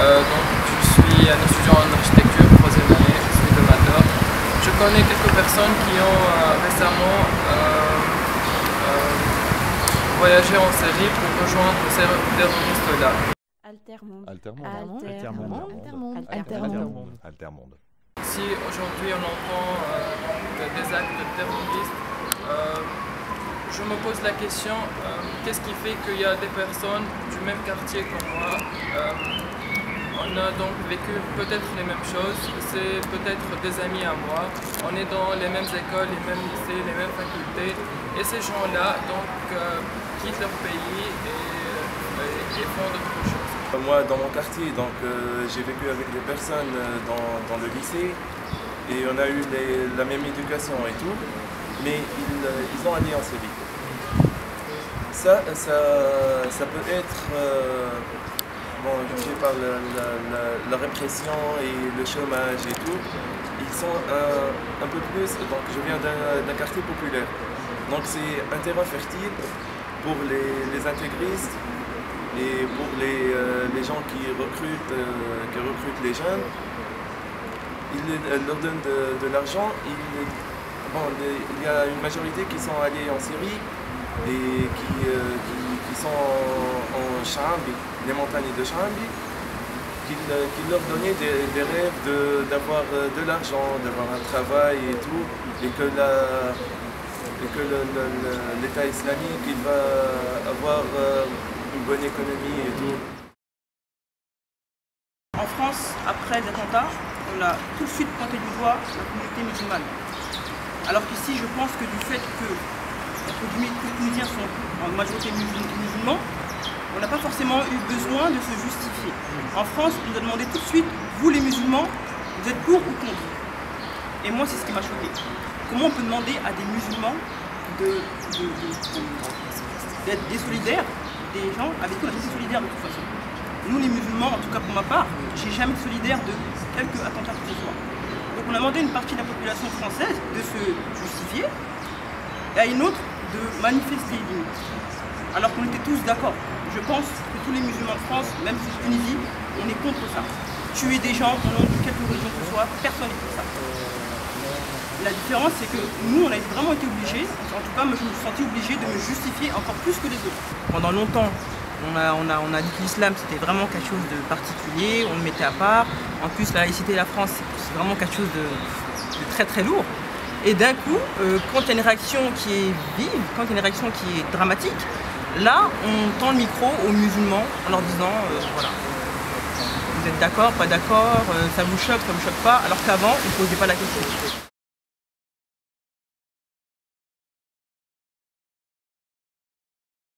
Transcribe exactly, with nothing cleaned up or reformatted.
Euh, donc, je suis un étudiant en architecture, troisième année, je suis de Mater. Je connais quelques personnes qui ont euh, récemment euh, euh, voyagé en Syrie pour rejoindre ces terroristes-là. Altermonde. Altermonde. Altermonde. Altermonde. Altermonde. Altermonde. Si aujourd'hui on entend euh, des actes terroristes, euh, je me pose la question, euh, qu'est-ce qui fait qu'il y a des personnes du même quartier que moi, euh, on a donc vécu peut-être les mêmes choses, c'est peut-être des amis à moi, on est dans les mêmes écoles, les mêmes lycées, les mêmes facultés, et ces gens-là donc euh, quittent leur pays et, et, et font d'autres choses. Moi, dans mon quartier, donc euh, j'ai vécu avec des personnes dans, dans le lycée et on a eu les, la même éducation et tout, mais ils, ils ont allé en Syrie. Ça, ça, ça peut être euh, bon, fait par la, la, la, la répression et le chômage et tout. Ils sont un, un peu plus, donc je viens d'un quartier populaire, donc c'est un terrain fertile pour les, les intégristes. Et pour les, euh, les gens qui recrutent, euh, qui recrutent les jeunes, ils leur donnent de, de l'argent. Bon, il y a une majorité qui sont allés en Syrie et qui, euh, qui, qui sont en, en Chaambi, les montagnes de Chaambi, qui, qui leur donnaient des, des rêves d'avoir de, de l'argent, d'avoir un travail et tout, et que la, et que l'État islamique il va avoir euh, une bonne économie et tout. En France, après les attentats, on a tout de suite pointé du doigt la communauté musulmane. Alors qu'ici, je pense que du fait que les Tunisiens sont en majorité musulmans, on n'a pas forcément eu besoin de se justifier. En France, on nous a demandé tout de suite, vous les musulmans, vous êtes pour ou contre? Et moi, c'est ce qui m'a choqué. Comment on peut demander à des musulmans d'être de, de, de, désolidaires des gens avec qui on a été solidaires de toute façon. Nous les musulmans, en tout cas pour ma part, j'ai jamais été solidaire de quelques attentats que ce soit. Donc on a demandé à une partie de la population française de se justifier et à une autre de manifester limite. Alors qu'on était tous d'accord. Je pense que tous les musulmans de France, même si c'est Tunisie, on est contre ça. Tuer des gens au nom de quelque religion que ce soit, personne n'est pour ça. La différence, c'est que nous, on a vraiment été obligés, en tout cas, moi, je me suis senti obligé de me justifier encore plus que les autres. Pendant longtemps, on a, on a, on a dit que l'islam, c'était vraiment quelque chose de particulier, on le mettait à part. En plus, la laïcité de la France, c'est vraiment quelque chose de, de très très lourd. Et d'un coup, euh, quand il y a une réaction qui est vive, quand il y a une réaction qui est dramatique, là, on tend le micro aux musulmans en leur disant, euh, voilà, vous êtes d'accord, pas d'accord, euh, ça vous choque, ça vous choque pas, alors qu'avant, on ne posait pas la question.